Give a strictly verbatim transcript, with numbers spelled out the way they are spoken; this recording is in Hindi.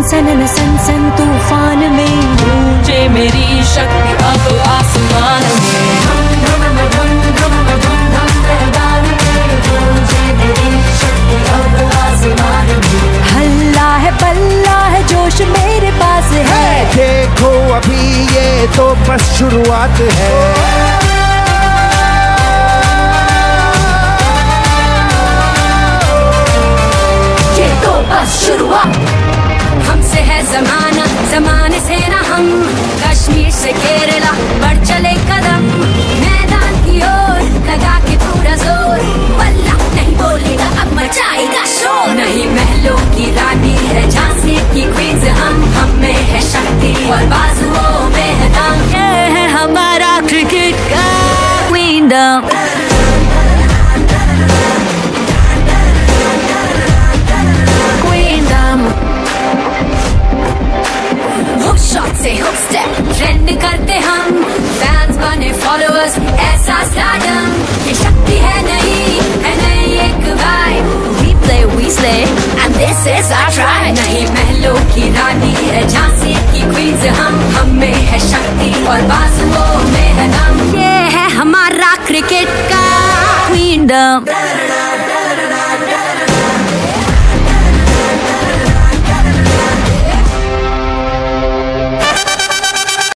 सनन सन सन तूफान में गूंजे मेरी शक्ति अब आसमान में। हल्ला है पल्ला है जोश मेरे पास है। देखो अभी ये तो बस शुरुआत है। ये तो बस शुरुआत। हमसे है जमाना जमाने से ना हम, कश्मीर से केरला बढ़ चले कदम, मैदान की ओर लगा के पूरा जोर, बल्ला नहीं बोलेगा अब मचाएगा शोर। नहीं महलों की रानी है झांसी की क्वींस हम, हम में है शक्ति और बाजुओं में है दम। ये है हमारा क्रिकेट का क्वींडम। शॉट से हुक स्टेप ट्रेंड करते हम, फैंस बने फॉलोअर्स ऐसा स्टारडम। ये शक्ति है नई है नई एक vibe, we play we slay and this is our tribe। नहीं महलों की रानी है झांसी की क्वींस हम, हम में है शक्ति और बाजुओं में है दम। ये है हमारा क्रिकेट का क्वींडम।